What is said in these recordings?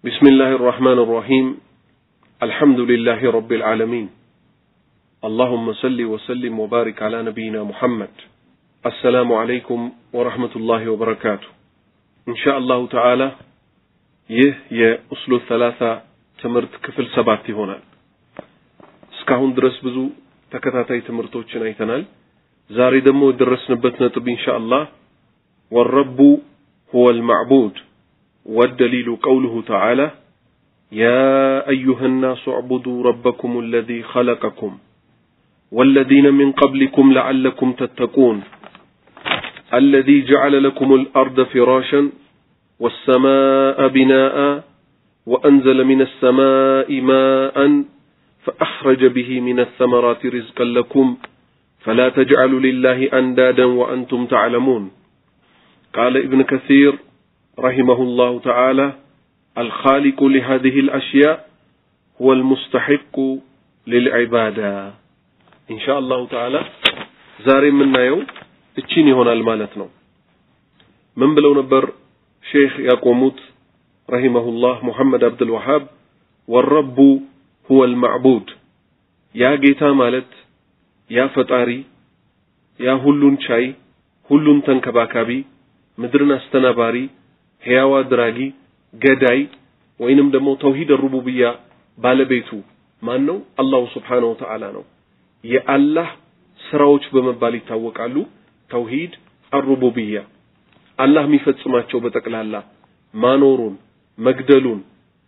بسم الله الرحمن الرحيم الحمد لله رب العالمين اللهم صل وسلم وبارك على نبينا محمد السلام عليكم ورحمة الله وبركاته إن شاء الله تعالى يا أصل الثلاثة تمرت كفل سبعتي هنا اسكاهون درس بزو تكتاتي تمرتوچن ايتنال زاري دمو درس نبتنا طب إن شاء الله والرب هو المعبود والدليل قوله تعالى يا أيها الناس اعبدوا ربكم الذي خلقكم والذين من قبلكم لعلكم تتقون الذي جعل لكم الأرض فراشا والسماء بناء وأنزل من السماء ماء فأخرج به من الثمرات رزقا لكم فلا تجعلوا لله أندادا وأنتم تعلمون قال ابن كثير رحمه الله تعالى الخالق لهذه الأشياء هو المستحق للعبادة إن شاء الله تعالى زاري منا يوم تشيني هنا المالتنا من بلو نبر شيخ يقوموت رحمه الله محمد عبد الوهاب والرب هو المعبود يا جيتا مالت يا فتاري يا هلون شاي هلون تنكباكابي مدرنا استناباري هياوا دراجي قداي وإنم دمو توحيد الربوبية بالبيتو مانو الله سبحانه وتعالى نو يا الله سراوچ بمبالي تاوقالو توحيد الربوبية الله ميفصماچو بتقلالا مانورون مغدلون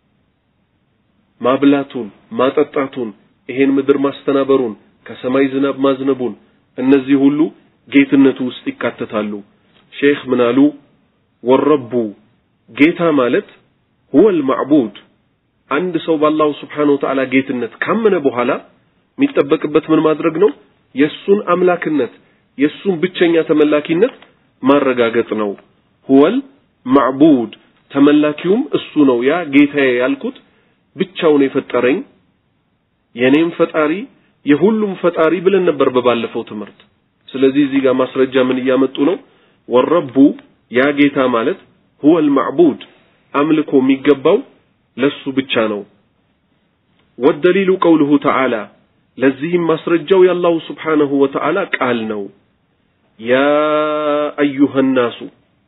ማብላቱን ማጠጣቱን ይሄን ምድር ማስተናበሩን ከሰማይ ዝናብ ማዝነቡን እነዚህ ሁሉ ጌትነቱ ውስጥ ይካተታሉ ሼክ ምናሉ ወረቡ ጌታ ማለት هو المعبود አንድ ሰው በአላህ Subhanahu Wa Ta'ala ጌትነት ካመነ በኋላ የሚጠበቅበት ምን ማድረግ ነው የሱን አምላክነት የሱን ብቸኛ ተመላኪነት ማረጋገጥ ነው هو المعبود ተመላኪውም እሱ ነው ያ ጌታዬ ያልኩት ብቻውን የፈጠረኝ የኔም ፈጣሪ የሁሉም ፈጣሪ ብለን ነበር በባለፈው ትምህርት ስለዚህ እዚህ ጋር ማስረጃ ምን ያመጡ ነው ወረቡ ያ ጌታ ማለት هو المعبود አምልኮ የሚገባው ለሱ ብቻ ነው والدليل قوله تعالى ለዚህም ማስረጃው ያላሁ Subhanahu Wa Ta'ala ቃል ነው يا ايها الناس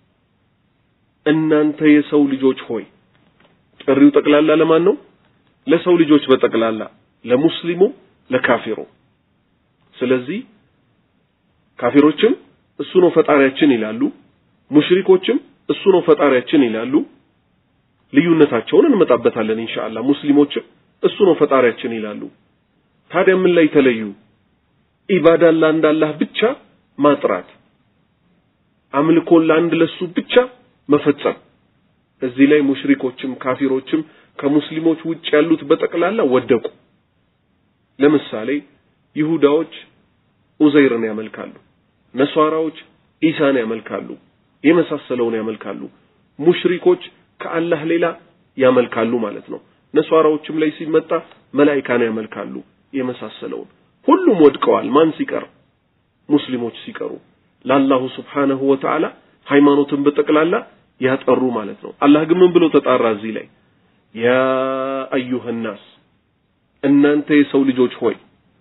እናንተ የሰው ልጆች ሆይ ጥሪው ጠቅላላ ለማን ነው ለሰው ልጆች በጠቅላላ ለሙስሊሙ ለካፊሩ ስለዚህ ካፊሮችም እሱ ነው ፈጣሪያችን ይላሉ ሙሽሪኮችም እሱ ነው ፈጣሪያችን ይላሉ ልዩነታቸውን እንመጣበታለን ኢንሻአላህ ሙስሊሞችም እሱ ነው ፈጣሪያችን ይላሉ ታዲያ ምን ላይ ተለዩ ኢባዳ ለአንድ አላህ ብቻ ማጥራት አምልኮ ለአንድ ለሱ ብቻ መፈጸም እዚህ ላይ ሙሽሪኮችም ካፊሮችም ከሙስሊሞች ውጭ ያሉት በጠቅላላ ወደቁ ለምሳሌ ይሁዳዎች ኡዘይርን ያመልካሉ ነሷራዎች ኢሳን ያመልካሉ የመሳሰለውን ያመልካሉ ሙሽሪኮች ከአላህ ሌላ ያመልካሉ ማለት ነው ነሷራዎችም ላይ ሲመጣ መላእክታን ያመልካሉ የመሳሰለውን ሁሉም ወድቀዋል ማን ሲቀር ሙስሊሞች ሲቀሩ ለአላሁ Subhanahu Wa Ta'ala ሃይማኖትን በጠቅላላ ያጠሩ ማለት ነው አላህ ግን ምን ብሎ ተጣራ እዚህ ላይ يا ايها الناس እናንተ የሰው ልጆች ሆይ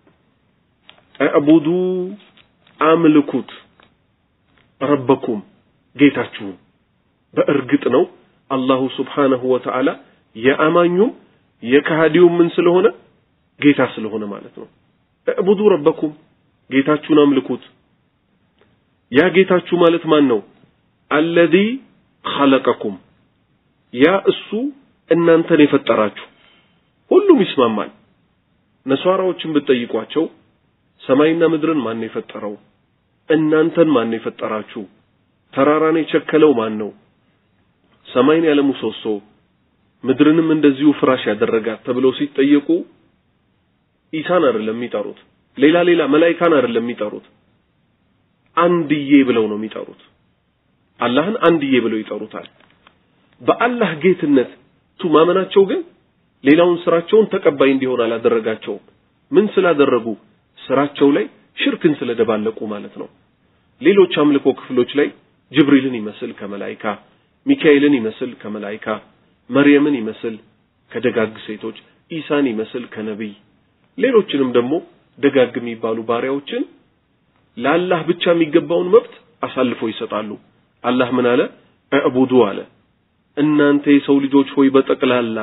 አዕቡዱ አምልኩት ረበኩም ጌታችሁን በእርግጥ ነው አላሁ Subhanahu Wa Ta'ala የአማኙም የካህዲውም ምን ስለሆነ ጌታ ስለሆነ ማለት ነው አዕቡዱ ረበኩም ጌታችሁን አምልኩት ያ ጌታችሁ ማለት ማን ነው الذي خلقكم ያ እሱ እናንተን የፈጠራችሁ ሁሉም ይስማማል ነሷራዎችን በጠይቋቸው ሰማይና ምድርን ማን የፈጠረው እናንተን ማን የፈጠራችሁ ተራራን የቸከለው ማን ነው ሰማይን ያለ ምሰሶ ምድርንም እንደዚሁ ፍራሽ ያደረጋት ተብለው ሲጠየቁ ኢሳን አይደለም የሚጠሩት ሌላ መላእክታን አይደለም የሚጠሩት አንድዬ ብለው ነው የሚጠሩት አላህን አንድዬ ብለው ይጠሩታል በአላህ ጌትነት ማመናቸው ግን ሌላውን ስራቸውን ተቀባይ እንዲሆን አላደረጋቸው ምን ስላደረጉ ስራቸው ላይ ሽርክን ስለደባለቁ ማለት ነው ሌሎች አምልኮ ክፍሎች ላይ ጅብሪልን ይመስል ከመላእክታ ሚካኤልን ይመስል ከመላእክታ መርየምን ይመስል ከደጋግ ሴቶች ኢሳን ይመስል ከነብይ ሌሎችንም ደግሞ ደጋግ የሚባሉ ባሪያዎችን ለአላህ ብቻ የሚገባውን መብት አሳልፎ ይሰጣሉ አላህ ምን አለ አዕቡዱ አለ እናንተ የሰው ልጆች ሆይ በጠቅላላ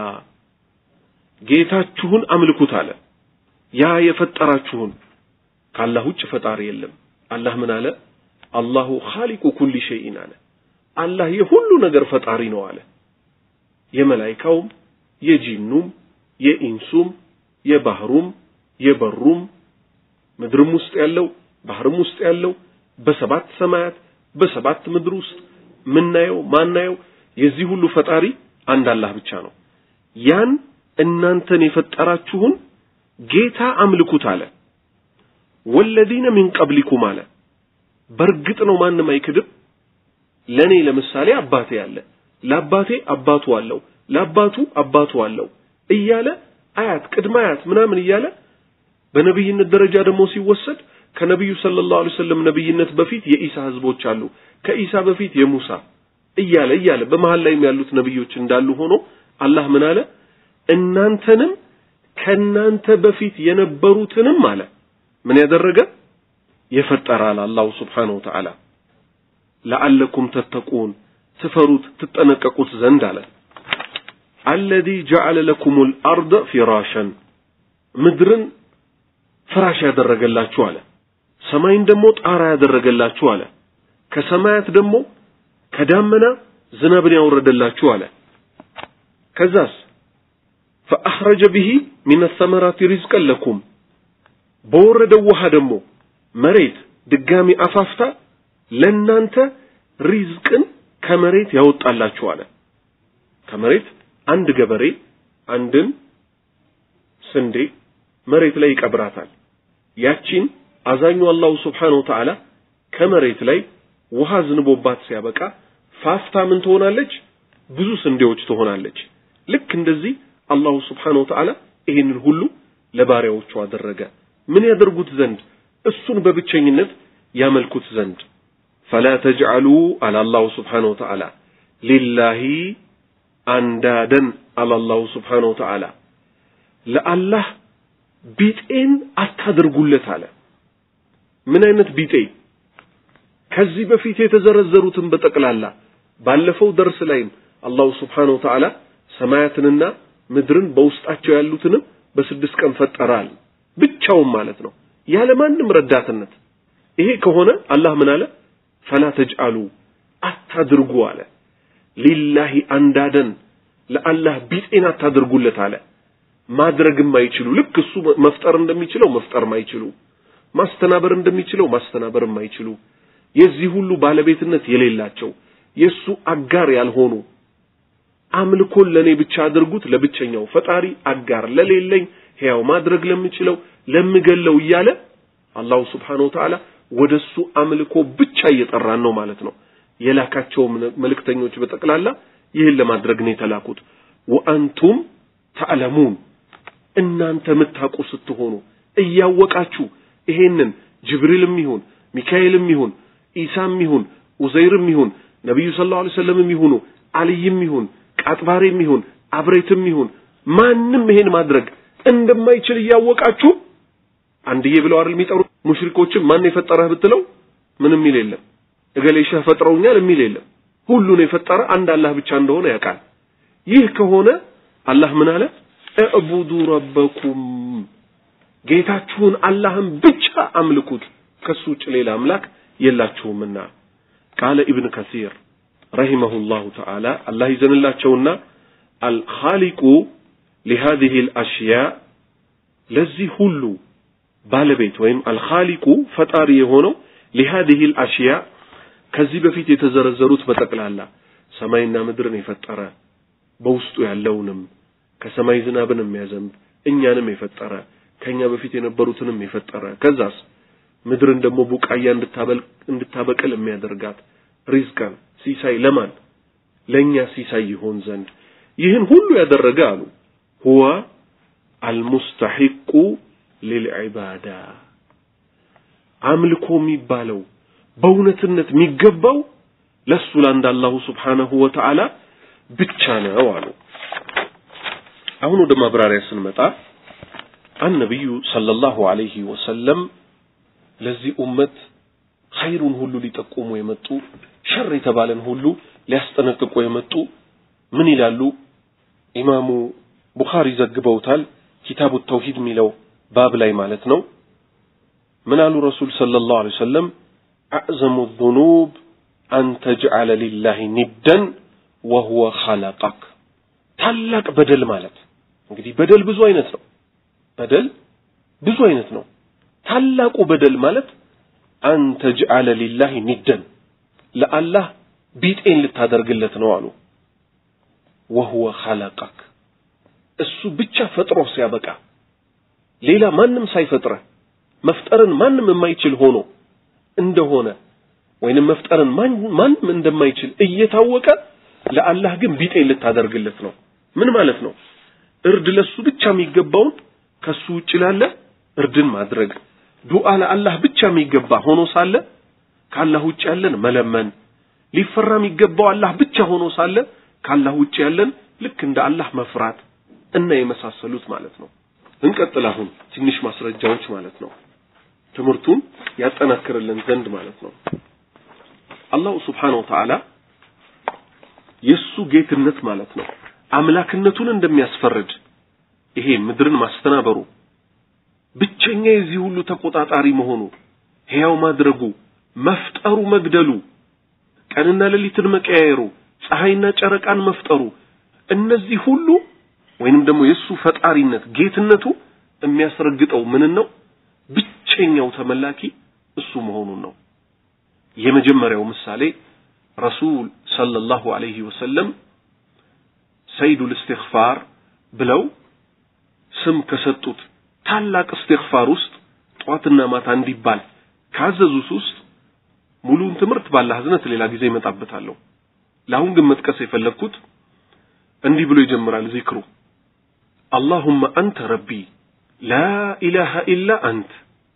ጌታችሁን አምልኩት አለ ያ የፈጠራችሁን ካላህ ውጭ ፈጣሪ የለም አላህ ምን አለ አላሁ ኻሊቁ ኩሊ ሸይኢን አለ አላህ የሁሉ ነገር ፈጣሪ ነው አለ የመላእክቱም የጂኑም የኢንሱም የባህሩም የበሩም ምድርም ውስጥ ያለው ባህርም ውስጥ ያለው በሰባት ሰማያት በሰባት ምድር ውስጥ ምናየው ማናየው የዚህ ሁሉ ፈጣሪ አንድ አላህ ብቻ ነው ያን እናንተን የፈጠራችሁን ጌታ አምልኩት አለ ወለዲነ ሚን ቀብሊኩም አለ በርግጥ ነው ማንንም አይክድም ለኔ ለምሳሌ አባቴ ያለ ለአባቴ አባቱ አለው ለአባቱ አባቱ አለው እያለ አያት ቅድማያት ምናምን እያለ በነብይነት ደረጃ ደግሞ ሲወሰድ ከነብዩ ሰለላሁ ዐለይሂ ወሰለም ነብይነት በፊት የኢሳ ህዝቦች አሉ ከኢሳ በፊት የሙሳ እያለ በመሃል ላይ ያሉት ነብዮች እንዳሉ ሆኖ አላህ ምን አለ እናንተንም ከናንተ በፊት የነበሩትንም አለ ምን ያደረገ የፈጠራል አላህ Subhanahu Wa Ta'ala ለዓለኩም ተተቁን ትፈሩት ትጠነቀቁት ዘንድ አለ الذي جعل لكم الارض فراشا ምድርን ፍራሽ ያደረገላችሁ አለ ሰማይን ደግሞ ጣራ ያደረገላችሁ አለ ከሰማያት ደግሞ ከዳመና ዝናብን ያወረደላችሁ አለ ከዛስ فاخرج به من الثمرات رزقا لكم በወረደው ውሃ ደግሞ መሬት ድጋሚ አፋፍታ ለናንተ ሪዝቅን ከመሬት ያወጣላችሁ አለ ከመሬት አንድ ገበሬ አንድን ስንዴ መሬት ላይ ይቀብራታል ያቺን አዛኙ አላህ Subhanahu Wa Ta'ala ከመሬት ላይ ውሃ ዝንቦባት ሲያበቃ ፋፍታ ምን ትሆናለች ብዙ ስንዴዎች ትሆናለች ልክ እንደዚህ አላህ Subhanahu Wa Ta'ala ይሄንን ሁሉ ለባሪያዎቹ አደረገ ምን ያደርጉት ዘንድ እሱን በብቸኝነት ያመልኩት ዘንድ فلا تجعلوا على الله سبحانه وتعالى لله اندادا على الله سبحانه وتعالى ለአላህ ቢጤን አታድርጉለት አለ ምን አይነት ቢጤ ከዚህ በፊት የተዘረዘሩትን በጠቅላላ ባለፈው ደርስ ላይም አላህ Subhanahu Wa Ta'ala ሰማያትንና ምድርን በውስጣቸው ያሉትንም በስድስት ቀን ፈጠራል ብቻውን ማለት ነው ያለ ማንም ረዳትነት ይሄ ከሆነ አላህ ምን አለ فلا تجعلوا አታድርጉ አለ لله اندادن ለአላህ ቢጤን አታድርጉለት አለ ማድረግም አይችሉ ልክ እሱ መፍጠር እንደሚችለው መፍጠርም አይችሉ ማስተናበር እንደሚችለው ማስተናበርም አይችሉ የዚህ ሁሉ ባለቤትነት የሌላቸው የሱ አጋር ያልሆኑ አምልኮን ለኔ ብቻ አድርጉት ለብቸኛው ፈጣሪ አጋር ለሌለኝ ሕያው ማድረግ ለምችለው ለምገለው እያለ አላህ Subhanahu Wa Ta'ala ወደሱ አምልኮ ብቻ እየጠራን ነው ማለት ነው የላካቸው መልእክተኞች በጠቅላላ ይሄን ለማድረግ ነው የተላኩት ወአንቱም ተዓለሙን እናንተ መታቁ ስትሆኑ እያወቃችሁ ይሄንን ጅብሪልም ይሁን ሚካኤልም ይሁን ኢሳም ይሁን ኡዘይርም ይሁን ነብዩ ሰለላሁ ዐለይሂ ወሰለም ይሁኑ አልይም ይሁን ቃጥባሪም ይሁን አብሬትም ይሁን ማንንም ይሄን ማድረግ እንደማይችል እያወቃችሁ አንድዬ ብለው አይደል የሚጠሩ ሙሽሪኮችን ማን የፈጠረህ ብትለው ምንም ይል የለም እገሌሽ ፈጥረውኛል የሚል የለም ሁሉን የፈጠረ አንድ አላህ ብቻ እንደሆነ ያውቃል ይህ ከሆነ አላህ ምን አለ እዕቡዱ ረበኩም ጌታችሁን አላህን ብቻ አምልኩት ከሱ ውጭ ሌላ አምላክ የላችሁምና ቃለ ኢብኑ ከሲር ረሂመሁላሁ ተዓላ አላህ ይዘንላቸውና አልኻሊቁ لهذه الاشياء ለዚህ ሁሉ ባለቤት ወይም አልኻሊቁ ፈጣሪ የሆነው لهذه الاشياء ከዚህ በፊት የተዘረዘሩት በጠቅላላ ሰማይና ምድርን የፈጠረ በውስጡ ያለውንም ከሰማይ ዝናብን የሚያዘንብ እኛንም የፈጠረ ከኛ በፊት የነበሩትንም የፈጠረ ከዛስ ምድርን ደግሞ ቡቃያ እንድታበቅል የሚያደርጋት ሪዝቃን ሲሳይ ለማን ለኛ ሲሳይ ይሆን ዘንድ ይህን ሁሉ ያደረገ አሉ هو المستحق للعباده አምልኮ የሚባለው በእውነትነት የሚገባው ለሱ ለአንድ አላህ Subhanahu Wa Ta'ala ብቻ ነው አሉ አሁን ወደ ማብራሪያ ስንመጣ النبي صلى الله عليه وسلم ለዚህ ኡመት ኸይሩን ሁሉ ሊጠቁሙ የመጡ ሸር የተባለን ሁሉ ሊያስጠነቅቁ የመጡ ምን ይላሉ? ኢማሙ ቡኻሪ ዘግበውታል ኪታቡ ተውሂድ ሚለው ባብ ላይ ማለት ነው። ምን አሉ ረሱል ሰለላሁ ዐለይሂ ወሰለም አዕዘሙ الذنوب أن تجعل لله ندا وهو خلقك ታላቅ በደል ማለት እንግዲህ በደል ብዙ አይነት ነው። በደል ብዙ አይነት ነው። ታላቁ በደል ማለት أن تجعل لله ندا ለአላህ ቢጤን ልታደርግለት ነው አሉ። وهو خلقك እሱ ብቻ ፈጥሮ ሲያበቃ ሌላ ማንም ሳይፈጥረ መፍጠርን ማንም የማይችል ሆኖ እንደሆነ ወይንም መፍጠርን ማንም እንደማይችል እየታወቀ ለአላህ ግን ቢጤን ልታደርግለት ነው። ምን ማለት ነው? እርድ ለሱ ብቻ የሚገባውን ከሱ ውጭ ላለ እርድን ማድረግ፣ ዱዓ ለአላህ ብቻ የሚገባ ሆኖ ሳለ ካላህ ውጭ ያለን መለመን፣ ሊፈራ የሚገባው አላህ ብቻ ሆኖ ሳለ ካላህ ውጭ ያለን ልክ እንደ አላህ መፍራት እና የመሳሰሉት ማለት ነው። እንቀጥል አሁን ትንሽ ማስረጃዎች ማለት ነው ትምህርቱን ያጠናክርልን ዘንድ ማለት ነው። አላህ Subhanahu Wa Ta'ala የሱ ጌትነት ማለት ነው አምላክነቱን እንደሚያስፈርድ ይሄ ምድርን ማስተናበሩ ብቸኛ የዚህ ሁሉ ተቆጣጣሪ መሆኑ ሕያው ማድረጉ መፍጠሩ መግደሉ ቀንና ሌሊትን መቀያየሩ ፀሐይና ጨረቃን መፍጠሩ እነዚህ ሁሉ ወይንም ደግሞ የሱ ፈጣሪነት ጌትነቱ የሚያስረግጠው ምን ነው? ብቸኛው ተመላኪ እሱ መሆኑን ነው። የመጀመሪያው ምሳሌ ረሱል ሰለላሁ ዐለይሂ ወሰለም ሰይዱል ኢስቲግፋር ብለው ስም ከሰጡት ታላቅ ኢስቲግፋር ውስጥ ጧትና ማታ እንዲባል ካዘዙት ውስጥ ሙሉን ትምህርት ባላህ ህዝነት ሌላ ጊዜ ይመጣበታል። ለአሁን ግን መጥቀስ የፈለኩት እንዲህ ብሎ ይጀምራል ዚክሩ اللهم أنت ربي لا إله إلا أنت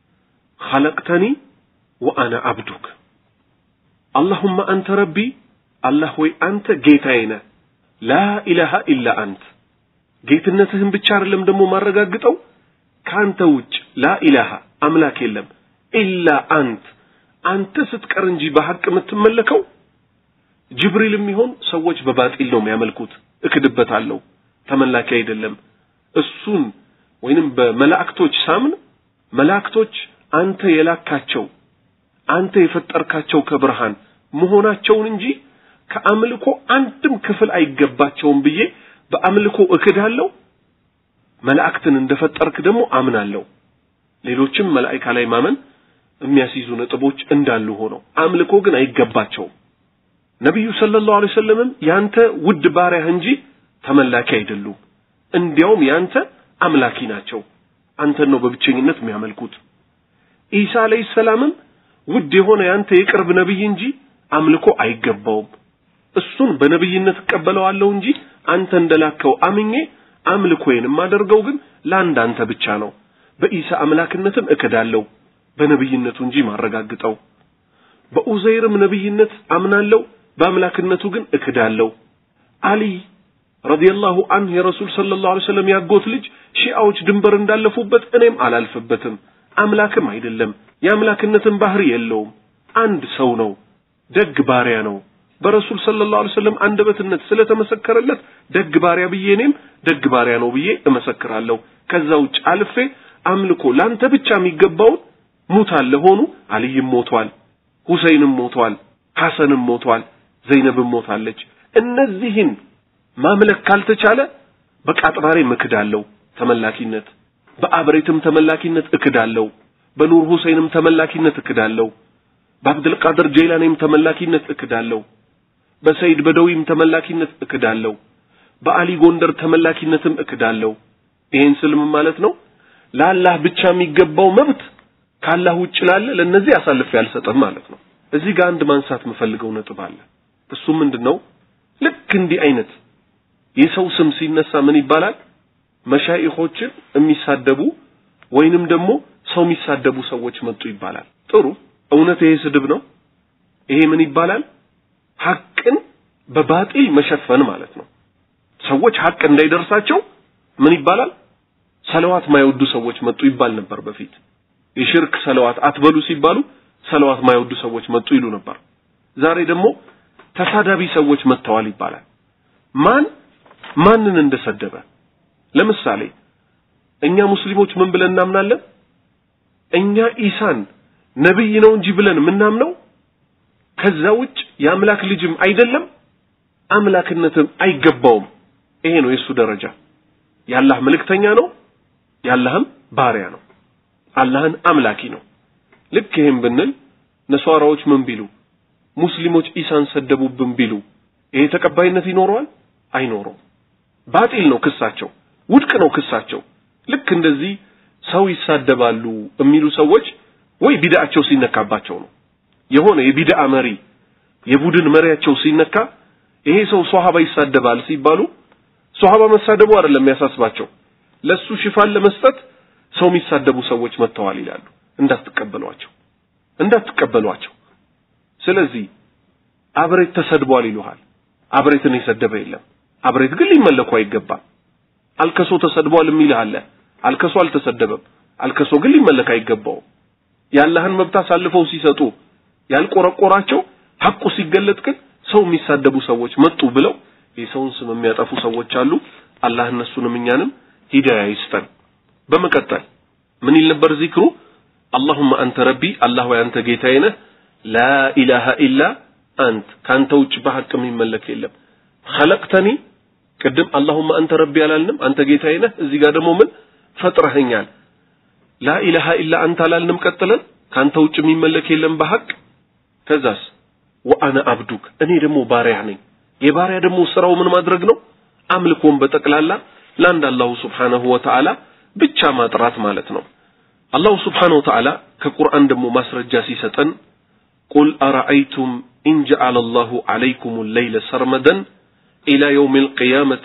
خلقتني وأنا عبدك اللهم أنت ربي الله وي أنت جيتاينا لا إله إلا أنت جيتنتهم بتشار لم دمو مرقاقتو كانت وج لا إله أملاك اللم إلا أنت ستكرنجي بحق متملكو جبريل ميهون سوج ببات إلهم يعملكوت اكدبت علو تملاك يدلم እሱን ወይንም በመላእክቶች ሳምን መላእክቶች አንተ የላካቸው አንተ የፈጠርካቸው ከብርሃን መሆናቸውን እንጂ ከአምልኮ አንድም ክፍል አይገባቸውም ብዬ በአምልኮ እክዳለሁ። መላእክትን እንደፈጠርክ ደግሞ አምናለሁ። ሌሎችም መላእክት ላይ ማመን የሚያስይዙ ነጥቦች እንዳሉ ሆነው አምልኮ ግን አይገባቸውም። ነብዩ ሰለላሁ ዐለይሂ ወሰለም ያንተ ውድ ባሪያህ እንጂ ተመላኪ አይደሉም። እንዲያውም ያንተ አምላኪ ናቸው። አንተ ነው በብቸኝነት የሚያመልኩት። ኢሳ አለይሂ ሰላምም ውድ የሆነ ያንተ የቅርብ ነብይ እንጂ አምልኮ አይገባውም። እሱን በነብይነት ተቀበለዋለሁ እንጂ አንተ እንደላከው አምኜ አምልኮዬንም ማደርገው ግን ለአንድ አንተ ብቻ ነው። በኢሳ አምላክነትም እከዳለሁ በነብይነቱ እንጂ ማረጋግጠው። በኡዘይርም ነብይነት አምናለሁ በአምላክነቱ ግን እከዳለሁ። አሊ ረዲየላሁ ዐንሁ የረሱል ሰለላሁ ዐለይሂ ወሰለም ያጎት ልጅ ሺዓዎች ድንበር እንዳለፉበት እኔም አላልፈበትም። አምላክም አይደለም የአምላክነትን ባህሪ የለውም። አንድ ሰው ነው፣ ደግ ባሪያ ነው። በረሱል ሰለላሁ ዐለይሂ ወሰለም አንደበትነት ስለተመሰከረለት ደግ ባሪያ ብዬ እኔም ደግ ባሪያ ነው ብዬ እመሰክራለሁ። ከዛ ውጭ አልፌ አምልኮ ላንተ ብቻ የሚገባው ሙታል ሆኑ አልይም ሞቷል፣ ሁሰይንም ሞቷል፣ ሐሰንም ሞቷል፣ ዘይነብም ሞታለች። እነዚህን ማምለክ ካልተቻለ በቃጥባሬ መክዳለው ተመላኪነት፣ በአብሬትም ተመላኪነት እክዳለው፣ በኑር ሁሰይንም ተመላኪነት እክዳለው፣ በአብዱል ቃድር ጀይላኒም ተመላኪነት እክዳለው፣ በሰይድ በደዊም ተመላኪነት እክዳለው፣ በአሊ ጎንደር ተመላኪነትም እክዳለው። ይሄን ስልም ማለት ነው ለአላህ ብቻ የሚገባው መብት ካላህ ውጭ ላለ ለነዚህ አሳልፌ አልሰጠም ማለት ነው። እዚህ ጋር አንድ ማንሳት መፈልገው ነጥብ አለ። እሱ ምንድነው? ልክ እንዲህ አይነት የሰው ስም ሲነሳ ምን ይባላል? መሻይኾችን የሚሳደቡ ወይንም ደግሞ ሰው የሚሳደቡ ሰዎች መጡ ይባላል። ጥሩ እውነት ይሄ ስድብ ነው። ይሄ ምን ይባላል? ሐቅን በባጢል መሸፈን ማለት ነው። ሰዎች ሐቅ እንዳይደርሳቸው ምን ይባላል ሰለዋት ማይወዱ ሰዎች መጡ ይባል ነበር በፊት የሽርክ ሰለዋት አትበሉ ሲባሉ ሰለዋት ማይወዱ ሰዎች መጡ ይሉ ነበር ዛሬ ደግሞ ተሳዳቢ ሰዎች መጥተዋል ይባላል ማንን እንደሰደበ ለምሳሌ እኛ ሙስሊሞች ምን ብለን እናምናለን እኛ ኢሳን ነብይ ነው እንጂ ብለን ምናምነው ከዛ ውጭ ያምላክ ልጅም አይደለም አምላክነትም አይገባውም ይሄ ነው የሱ ደረጃ ያላህ መልእክተኛ ነው ያላህም ባሪያ ነው አላህን አምላኪ ነው ልክ ይሄን ብንል ነሷራዎች ምን ቢሉ ሙስሊሞች ኢሳን ሰደቡብን ቢሉ ይሄ ተቀባይነት ይኖረዋል አይኖረው ባጢል ነው ክሳቸው ውድቅ ነው ክሳቸው ልክ እንደዚህ ሰው ይሳደባሉ የሚሉ ሰዎች ወይ ቢድዓቸው ሲነካባቸው ነው የሆነ የቢድዓ መሪ የቡድን መሪያቸው ሲነካ ይሄ ሰው ሷሃባ ይሳደባል ሲባሉ ሷሃባ መሳደቡ አይደለም ያሳስባቸው ለሱ ሽፋን ለመስጠት ሰው የሚሳደቡ ሰዎች መተዋል ይላሉ እንዳትቀበሏቸው ስለዚህ አብሬት ተሰድቧል ይሉሃል አብሬትን ይሰደበ የለም አብሬት ግን ሊመለኩ አይገባም አልከሶ ተሰድቧል የሚልሃለ አልከሶ አልተሰደበም አልከሶ ግን ሊመለክ አይገባው ያላህን መብት አሳልፈው ሲሰጡ ያልቆረቆራቸው ሐቁ ሲገለጥ ግን ሰው የሚሳደቡ ሰዎች መጡ ብለው የሰውን ስም የሚያጠፉ ሰዎች አሉ አላህ እነሱንም እኛንም ሂዳያ ይስጠን በመቀጠል ምን ይል ነበር ዚክሩ اللهم انت ربي الله وانت ጌታዬ ነህ لا اله الا انت ካንተ ውጭ በሐቅ የሚመለክ የለም خلقتني ቅድም اللهم انت ربي አላልንም አንተ ጌታዬ ነህ እዚህ ጋር ደግሞ ምን ፈጥረኸኛል لا اله الا انت አላልንም ቀጥለን ካንተ ውጭ የሚመለክ የለም በሐቅ ከዛስ وانا عبدك እኔ ደግሞ ባሪያ ነኝ የባሪያ ደግሞ ስራው ምን ማድረግ ነው አምልኮን በጠቅላላ ለአንድ አላህ Subhanahu Wa Ta'ala ብቻ ማጥራት ማለት ነው አላህ Subhanahu Wa Ta'ala ከቁርአን ደግሞ ማስረጃ ሲሰጠን قل أرأيتم إن جعل الله عليكم الليل سرمدا إلى يوم القيامة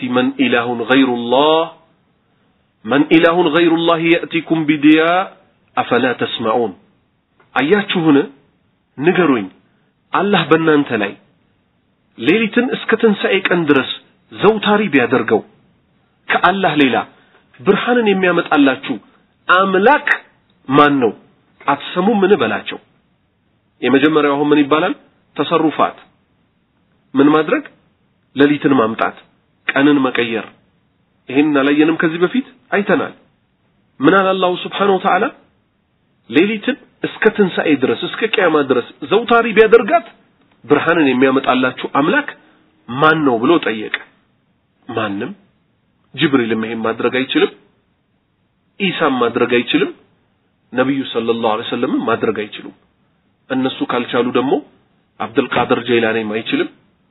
من إله غير الله يأتيكم بدياء أفلا تسمعون አያችሁ ሆነ ንገሩኝ አላህ በእናንተ ላይ ሌሊትን እስከ ትንሣኤ ቀን ድረስ ዘውታሪ ቢያደርገው ከአላህ ሌላ ብርሃንን የሚያመጣላችሁ አምላክ ማን ነው አትሰሙም ምን በላቸው የመጀመሪያው ምን ይባላል ተሰሩፋት ምን ማድረግ ሌሊትን ማምጣት ቀንን መቀየር ይሄን አላየንም ከዚህ በፊት አይተናል ምን አለ አላህ Subhanahu Wa Ta'ala ሌሊትን እስከ ትንሣኤ ድረስ እስከ ቂያማ ድረስ ዘውታሪ ቢያደርጋት ብርሃንን የሚያመጣላችሁ አምላክ ማን ነው ብሎ ጠየቀ ማንንም ጅብሪልም ይሄን ማድረግ አይችልም ኢሳም ማድረግ አይችልም ነብዩ ሰለላሁ ዐለይሂ ወሰለም ማድረግ አይችሉም እነሱ ካልቻሉ ደግሞ አብዱል ቃድር ጀይላኒም አይችልም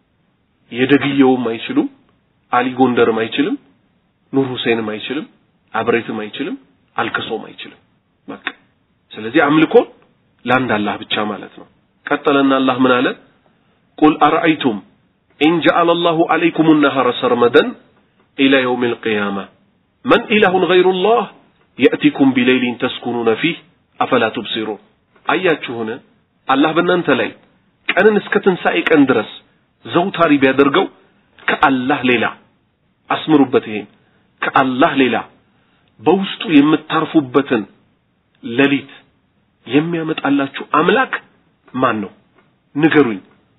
የደግየውም አይችሉም አሊ ጎንደርም አይችልም ኑር ሁሴንም አይችልም አብሬትም አይችልም አልከሶም አይችልም በቃ ስለዚህ አምልኮ ለአንድ አላህ ብቻ ማለት ነው ቀጠለና አላህ ምን አለ قل أرأيتم إن جعل الله عليكم النهار سرمدا إلى يوم القيامة من إله غير الله يأتيكم بليل تسكنون فيه أفلا تبصرون አያችሁ ሆነ አላህ በእናንተ ላይ ቀንን እስከ ትንሣኤ ቀን ድረስ ዘውታሪ ቢያደርገው ከአላህ ሌላ አስምሩበት ይሄን ከአላህ ሌላ በውስጡ የምታርፉበትን ሌሊት የሚያመጣላችሁ አምላክ ማን ነው ንገሩኝ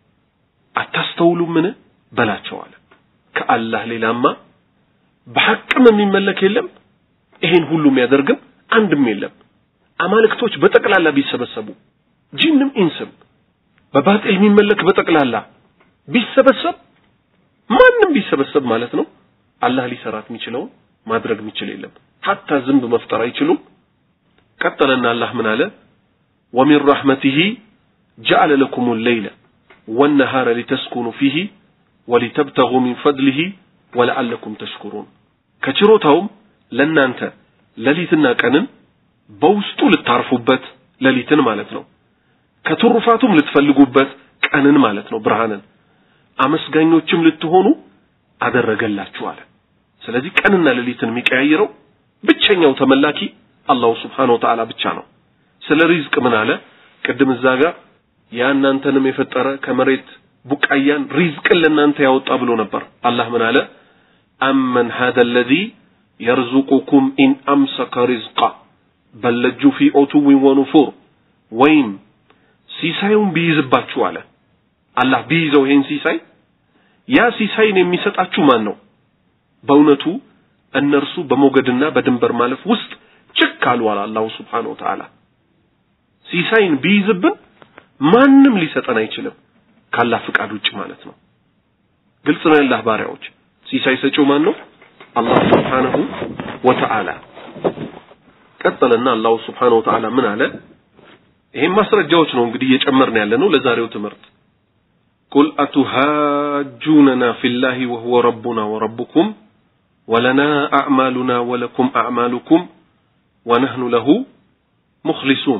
አታስተውሉም ምን በላቸው አለ ከአላህ ሌላማ በሐቅም የሚመለክ የለም ይሄን ሁሉ የሚያደርግም አንድም የለም አማልክቶች በጠቅላላ ቢሰበሰቡ ጂንም ኢንስም በባጢል የሚመለክ በጠቅላላ ቢሰበሰብ ማንንም ቢሰበሰብ ማለት ነው አላህ ሊሰራት የሚችለው ማድረግ የሚችል የለም hatta ዝንብ መፍጠር አይችሉም ቀጠለና አላህ ምን አለ ومن رحمته جعل لكم الليل والنهار لتسكنوا فيه ولتبتغوا من فضله ولعلكم تشكرون ከችሮታውም ለናንተ ሌሊትና ቀንን በውስጡ ልታርፉበት ሌሊትን ማለት ነው ከትሩፋቱም ልትፈልጉበት ቀንን ማለት ነው ብርሃንን አመስጋኞችም ልትሆኑ አደረገላችሁ አለ ስለዚህ ቀንና ሌሊትን የሚቀያየረው ብቸኛው ተመላኪ አላህ Subhanahu Wa Ta'ala ብቻ ነው ስለ ሪዝቅ ምን አለ ቅድም እዛጋ ያንንተንም የፈጠረ ከመሬት ቡቃያን ሪዝቅን ለናንተ ያወጣ ብሎ ነበር አላህ ምን አለ አመን هذا الذي يرزقكم إن أمسك رزقا بل لجوا في عتو ونفور وين سيسايون بيزباتشو على الله بيزو هين سيساي يا سيساين የሚሰጣችሁ ማን ነው በእውነቱ እነርሱ በሞገድና በድንበር ማለፍ ውስጥ ጭካሉ አለ አላህ Subhanahu Wa Ta'ala ሲሳይን ቢይዝብን ማንንም ሊሰጠን አይችልም ካላህ ፍቃድ ውጭ ማለት ነው ግልጽ ነው ያላህ ባሪያዎች ሲሳይ ሰጪው ማን ነው አላህ Subhanahu Wa Ta'ala ቀጥለና አላህ Subhanahu Wa Ta'ala ምን አለ ይሄን ማስረጃዎች ነው እንግዲህ እየጨመርን ያለነው ለዛሬው ትምህርት قل أتهاجوننا في الله وهو ربنا وربكم ولنا أعمالنا ولكم أعمالكم ونحن له مخلصون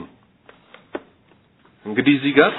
እንግዲህ እዚህ ጋር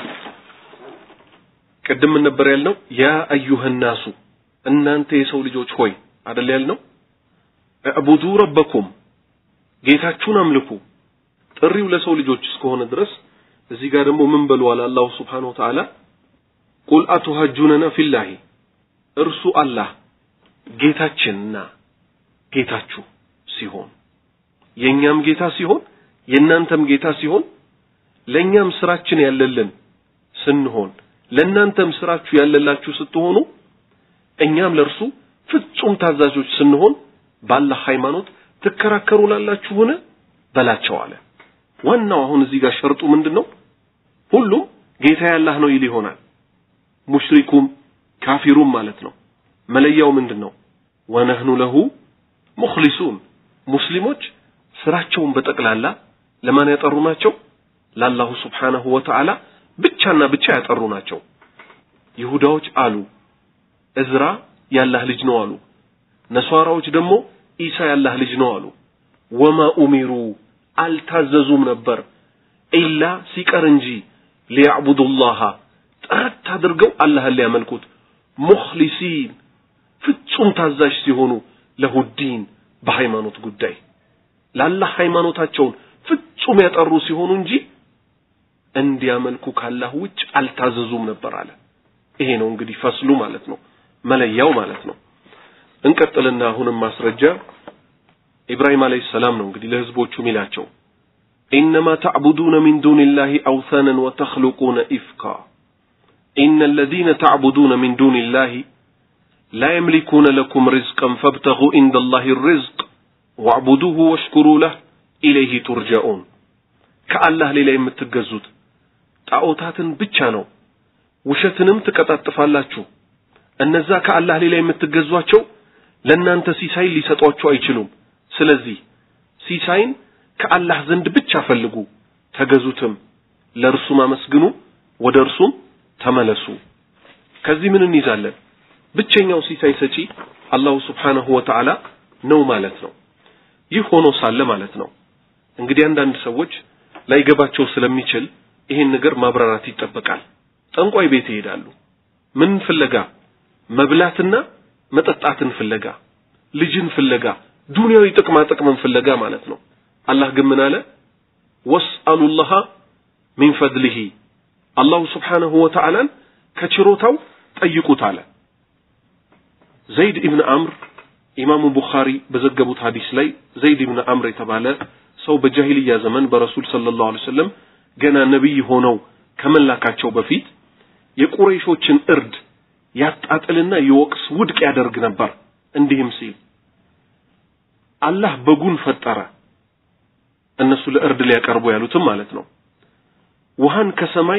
ቀደም ነበር ያልነው ያ አዩሃ الناس እናንተ የሰው ልጆች ሆይ አይደል ያልነው አቡዱ ረበኩም ጌታችሁን አምልኩ ጥሪው ለሰው ልጆች እስከሆነ ድረስ እዚህ ጋር ደግሞ ምን በሏል አላህ Subhanahu Wa Ta'ala قل أتهجوننا في الله እርሱ አላህ ጌታችንና ጌታችሁ ሲሆን የኛም ጌታ ሲሆን የናንተም ጌታ ሲሆን ለኛም ስራችን ያለልን ስንሆን ለናንተም ስራችሁ ያለላችሁ ስትሆኑ እኛም ለርሱ ፍጹም ታዛዦች ስንሆን ባላህ ሃይማኖት ተከራከሩላላችሁ ሆነ በላቸው አለ ዋናው አሁን እዚህ ጋር ሸርጡ ምንድነው ሁሉም ጌታ ያላህ ነው ይል ይሆናል ሙሽሪኩም ካፊሩም ማለት ነው መለያው ምንድነው ወነህኑ ለሁ ሙኽሊሱን ሙስሊሞች ስራቸውን በጠቅላላ ለማን ያጠሩ ናቸው ለአላህ Subhanahu Wa Ta'ala ብቻና ብቻ ያጠሩ ናቸው ይሁዳዎች አሉ እዝራ ያላህ ልጅ ነው አሉ ነሷራዎች ደግሞ ኢሳ ያላህ ልጅ ነው አሉ ወማ ኡሚሩ አልታዘዙም ነበር ኢላ ሲቀር እንጂ ሊያዕቡዱላህ ጥረት አድርገው አላህን ሊያመልኩት ሙኽሊሲን ፍጹም ታዛዥ ሲሆኑ ለሁዲን በሃይማኖት ጉዳይ ለአላህ ሃይማኖታቸውን ፍጹም ያጠሩ ሲሆኑ እንጂ እንዲያመልኩ ካላህ ውጭ አልታዘዙም ነበር አለ ይሄ ነው እንግዲህ ፈስሉ ማለት ነው መለያው ማለት ነው እንቀጥልና አሁንም ማስረጃ ኢብራሂም አለይሂ ሰላም ነው እንግዲህ ለህዝቦቹ ሚላቸው انما تعبدون من دون الله اوثانا وتخلقون افكا ان الذين تعبدون من دون الله لا يملكون لكم رزقا فابتغوا عند الله الرزق واعبدوه واشكروا له اليه ترجعون كالله ሌላ የምትገዙት ጣዖታትን ብቻ ነው ውሸትንም ተቀጣጥፋላችሁ እነዛ ከአላህ ሌላ የምትገዟቸው ለናንተ ሲሳይ ሊሰጧችሁ አይችሉም ስለዚህ ሲሳይን ከአላህ ዘንድ ብቻ ፈልጉ ተገዙትም ለርሱ ማመስግኑ ወደ እርሱም ተመለሱ ከዚህ ምን እንይዛለን ብቸኛው ሲሳይ ሰጪ አላህ Subhanahu Wa Ta'ala ነው ማለት ነው ይህ ሆኖ ሳለ ማለት ነው እንግዲህ አንዳንድ ሰዎች ላይገባቸው ስለሚችል ይሄን ነገር ማብራራት ይጠበቃል ጠንቋይ ቤት ይሄዳሉ ምን ፍለጋ መብላትና መጠጣትን ፍለጋ ልጅን ፍለጋ ዱንያዊ ጥቅማ ጥቅምን ፍለጋ ማለት ነው አላህ ግን ምን አለ ወስአሉላህ ሚን ፈድሊሂ አላህ Subhanahu Wa Ta'ala ከችሮታው ጠይቁት አለ ዘይድ ኢብኑ አምር ኢማሙ ቡኻሪ በዘገቡት ሐዲስ ላይ ዘይድ ኢብኑ አምር የተባለ ሰው በጃሂልያ ዘመን በረሱል ሰለላሁ ዐለይሂ ወሰለም ገና ነብይ ሆነው ከመላካቸው በፊት የቁረይሾችን እርድ ያጣጥልና ይወቅስ ውድቅ ያደርግ ነበር እንዲህም ሲል አላህ በጉን ፈጠረ እነሱ ለእርድ ሊያቀርቡ ያሉትም ማለት ነው ውሃን ከሰማይ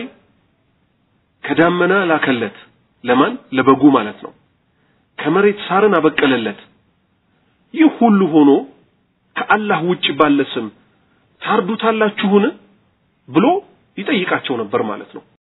ከዳመና ላከለት ለማን ለበጉ ማለት ነው ከመሬት ሳርን አበቀለለት ይህ ሁሉ ሆኖ ከአላህ ውጭ ባለ ስም ታርዱታላችሁን ብሎ ይጠይቃቸው ነበር ማለት ነው